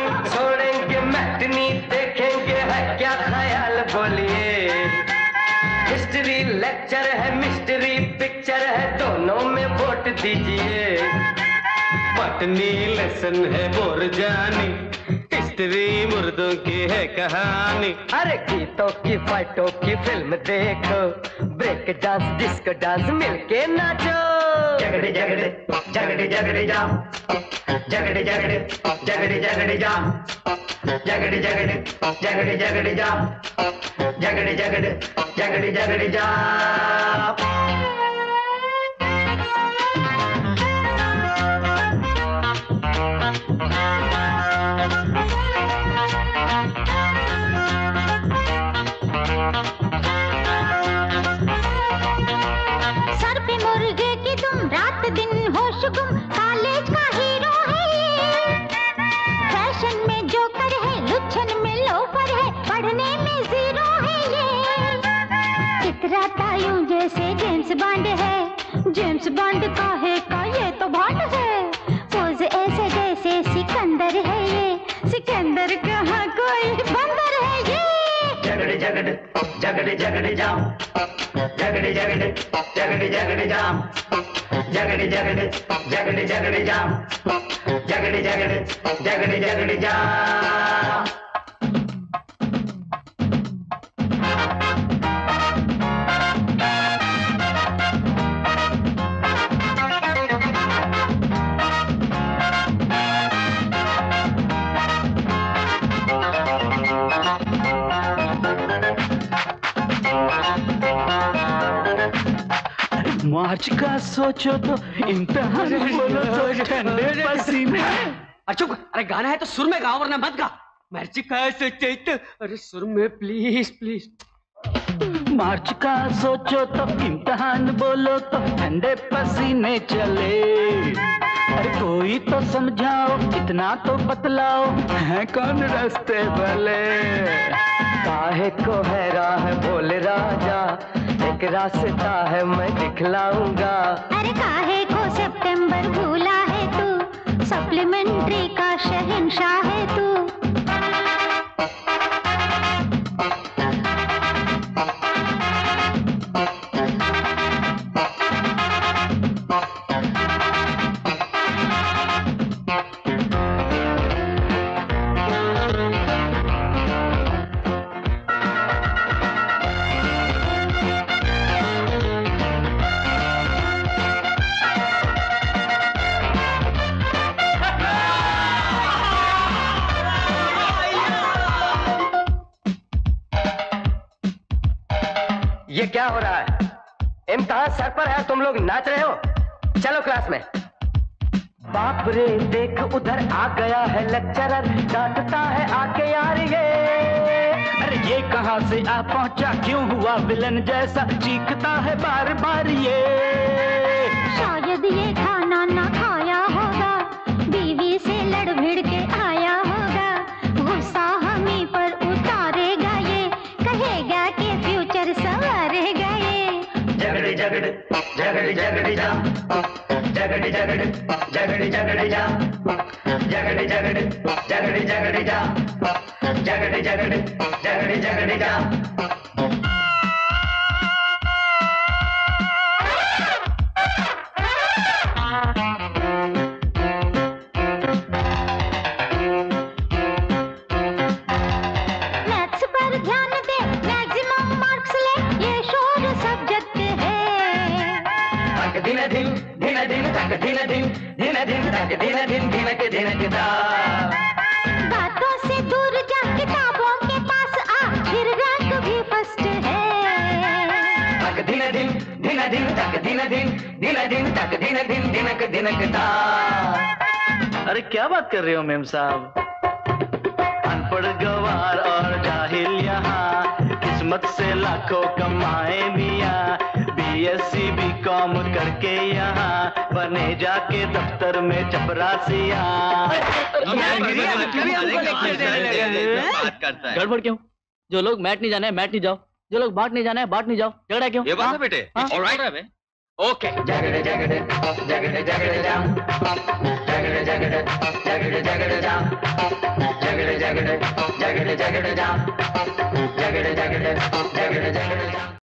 छोड़ेंगे मैटनी, देखेंगे है क्या ख्याल बोलिए। हिस्ट्री लेक्चर है, मिस्ट्री पिक्चर है, दोनों में वोट दीजिए। पटनी लेसन है बोरजानी, हिस्ट्री मुर्दों की है कहानी। अरे गीतों की फाइटों की फिल्म देखो, ब्रेक डांस डिस्को डांस मिलके नाचो। जगड़े जगड़े जगड़े जगड़े जाम, जगड़े जगड़े जगड़े जगड़े जाम, जगड़े जगड़े जगड़े जगड़े जाम, जगड़े जगड़े जगड़े जगड़े जाम। सर पे मुर्गे की तुम, रात दिन होश गुम, कॉलेज का हीरो है ये। फैशन में जोकर है, लुच्छन में लोफर है, पढ़ने में जीरो है ये। इतराता यूं जैसे जेम्स बॉन्ड है, जेम्स बॉन्ड का है का ये तो भांड है। पोज ऐसे जैसे सिकंदर है ये, सिकंदर कहाँ कोई बंदर है ये। जगड़े जगड़े जगड़े जगड़े जाम, जगड़े जगड़े जगड़े जगड़े जाम, जगड़े जगड़े जगड़े जगड़े जाम, जगड़े जगड़े जगड़े जगड़े जाम। मार्च का सोचो तो इम्तिहान बोलो तो ठंडे पसीने। चुप, अरे गाना है तो सुर में गाओ वरना मत गा। मार्च का सोचो तो, अरे सुर में प्लीज प्लीज। मार्च का सोचो तो इम्तिहान बोलो तो ठंडे पसीने चले। अरे कोई तो समझाओ, इतना तो बतलाओ, है कौन रास्ते भले। काहे को है राह बोले राजा, एक रास्ता है मैं दिखलाऊंगा। अरे काहे को सितंबर भूला है तू, सप्लीमेंट्री का शहंशाह है तू। ये क्या हो रहा है? इम्तिहान सर पर है, तुम लोग नाच रहे हो। चलो क्लास में। बाप रे देख उधर आ गया है लेक्चरर, डांटता है आके यार ये। अरे ये कहाँ से आ पहुंचा, क्यों हुआ विलन जैसा, चीखता है बार बार ये। शायद ये खाना ना खाया होगा, बीवी से लड़ भिड़ के आया होगा। गुस्सा हमी पर उतारेगा ये, कहेगा कि फ्यूचर संवारेगा ये। जगड़े जगड़े जगड़े जगड़े जाम, जगड़े जगड़े जगड़े जगड़े जाम, जगड़े जगड़े जगड़े जगड़े जाम, जगड़े जगड़े जगड़े जगड़े जाम। मैथ्स पर ध्यान दे, मैक्सिमम मार्क्स ले, ये शोर सब्जेक्ट है। तक दिन दिन दिन दिन तक दिन दिन दिन दिन तक दिन दिन दिन के दिन के दा। बातों से दूर जा, किताबों के पास आ, फिर रैंक भी फर्स्ट है। तक दिन दिन दिन दिन तक दिन दिन दिन दिन तक दिन दिन दिन के दा। अरे क्या बात कर रहे हो मेम साहब, अनपढ़ गवार और जाहिल यहाँ, किस्मत से लाखों कमाए मियाँ। बीएससी बीकॉम करके यहाँ बने जाके दफ्तर में चपरासिया। गड़बड़ क्यों? जो लोग मैट नहीं जाने मैट नहीं जाओ, जो लोग बाट नहीं जाने बाट नहीं जाओ। झगड़ा क्यों? ये बात है बेटे। Alright okay. जगड़े जगड़े जगड़े जगड़े जाम, जगड़े जगड़े जगड़े जगड़े जाम, जगड़ जगड़ जा, जगड़ जगड़ जगड़ जगड़ जा।